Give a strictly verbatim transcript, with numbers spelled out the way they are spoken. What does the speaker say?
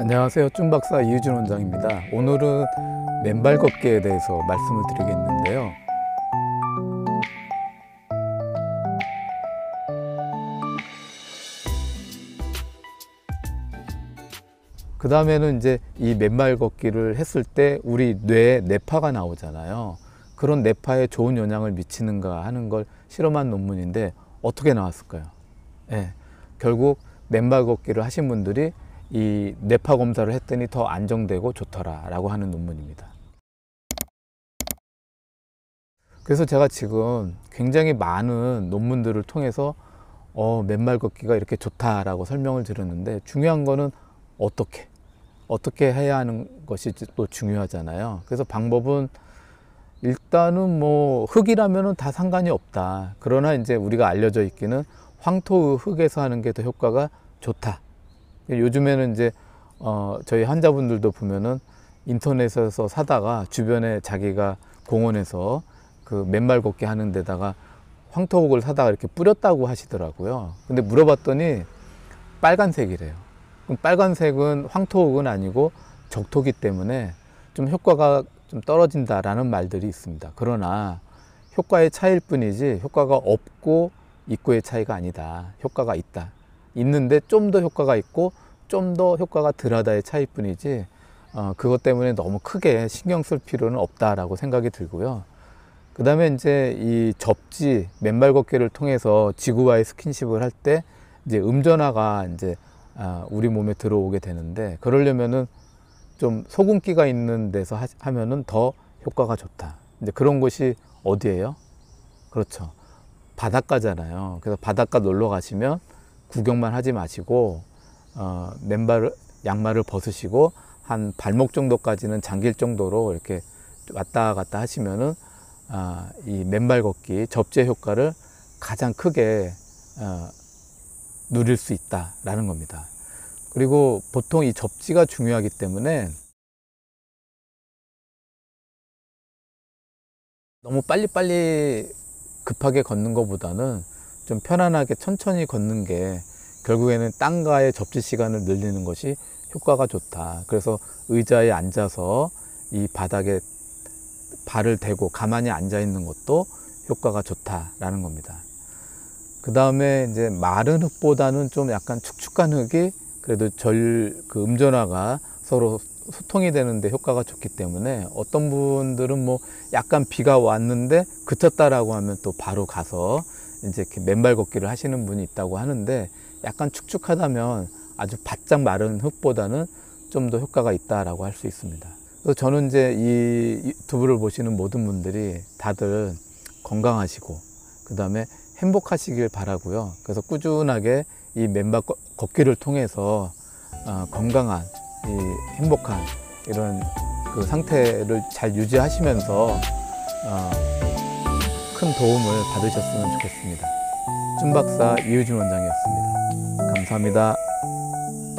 안녕하세요. 쭌박사 이유진 원장입니다. 오늘은 맨발 걷기에 대해서 말씀을 드리겠는데요. 그 다음에는 이제 이 맨발 걷기를 했을 때 우리 뇌에 뇌파가 나오잖아요. 그런 뇌파에 좋은 영향을 미치는가 하는 걸 실험한 논문인데 어떻게 나왔을까요? 네, 결국 맨발 걷기를 하신 분들이 이 뇌파 검사를 했더니 더 안정되고 좋더라 라고 하는 논문입니다. 그래서 제가 지금 굉장히 많은 논문들을 통해서 어, 맨발 걷기가 이렇게 좋다라고 설명을 드렸는데, 중요한 거는 어떻게 어떻게 해야 하는 것이 또 중요하잖아요. 그래서 방법은 일단은 뭐 흙이라면은 다 상관이 없다. 그러나 이제 우리가 알려져 있기는 황토 흙에서 하는 게 더 효과가 좋다. 요즘에는 이제 어 저희 환자분들도 보면은 인터넷에서 사다가 주변에 자기가 공원에서 그 맨발 걷기 하는 데다가 황토흙을 사다가 이렇게 뿌렸다고 하시더라고요. 근데 물어봤더니 빨간색이래요. 그럼 빨간색은 황토흙은 아니고 적토기 때문에 좀 효과가 좀 떨어진다라는 말들이 있습니다. 그러나 효과의 차이일 뿐이지 효과가 없고 있고의 차이가 아니다. 효과가 있다. 있는데 좀 더 효과가 있고 좀 더 효과가 덜하다의 차이일 뿐이지 어, 그것 때문에 너무 크게 신경 쓸 필요는 없다라고 생각이 들고요. 그 다음에 이제 이 접지, 맨발 걷기를 통해서 지구와의 스킨십을 할 때 이제 음전화가 이제 아, 우리 몸에 들어오게 되는데, 그러려면은 좀 소금기가 있는 데서 하, 하면은 더 효과가 좋다. 이제 그런 곳이 어디예요? 그렇죠. 바닷가잖아요. 그래서 바닷가 놀러 가시면 구경만 하지 마시고 어, 맨발 양말을 벗으시고 한 발목 정도까지는 잠길 정도로 이렇게 왔다 갔다 하시면은 아, 이 맨발 걷기 접지의 효과를 가장 크게 어, 누릴 수 있다라는 겁니다. 그리고 보통 이 접지가 중요하기 때문에 너무 빨리빨리 급하게 걷는 것보다는 좀 편안하게 천천히 걷는 게 결국에는 땅과의 접지 시간을 늘리는 것이 효과가 좋다. 그래서 의자에 앉아서 이 바닥에 발을 대고 가만히 앉아 있는 것도 효과가 좋다라는 겁니다. 그 다음에 이제 마른 흙보다는 좀 약간 축축한 흙이 그래도 절, 그 음전화가 서로 소통이 되는데 효과가 좋기 때문에 어떤 분들은 뭐 약간 비가 왔는데 그쳤다라고 하면 또 바로 가서 이제 이렇게 맨발 걷기를 하시는 분이 있다고 하는데, 약간 축축하다면 아주 바짝 마른 흙보다는 좀 더 효과가 있다라고 할 수 있습니다. 그래서 저는 이제 이 유튜브를 보시는 모든 분들이 다들 건강하시고 그 다음에 행복하시길 바라고요. 그래서 꾸준하게 이 맨발 걷기를 통해서 어, 건강한 이 행복한 이런 그 상태를 잘 유지하시면서 어, 큰 도움을 받으셨으면 좋겠습니다. 쭌박사 이유진 원장이었습니다. 감사합니다.